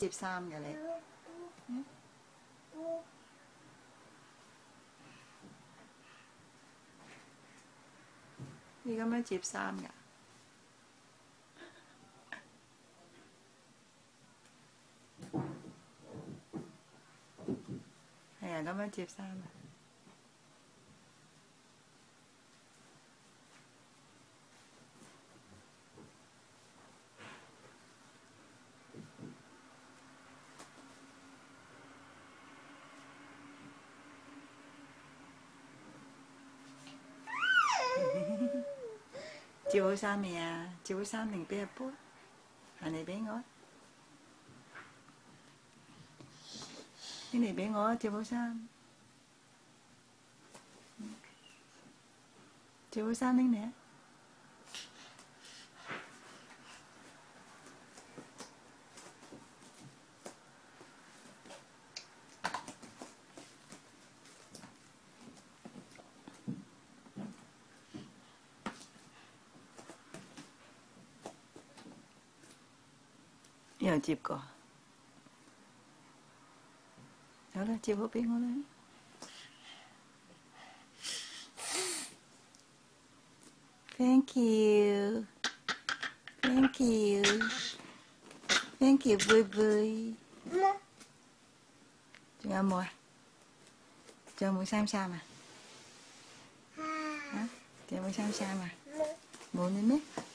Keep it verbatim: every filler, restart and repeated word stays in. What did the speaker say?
接衫㗎你？嗯？你咁樣接衫㗎？係啊，咁樣接衫啊！接好衫未啊？接好衫定俾阿波？行嚟俾我，你嚟俾我接好衫，接好衫拎嚟啊！又接過，好啦，接好俾我啦。Thank you, thank you, thank you, 貝貝。仲有冇啊？仲有冇衫衫啊？啊？仲有冇衫衫啊？冇啦咩？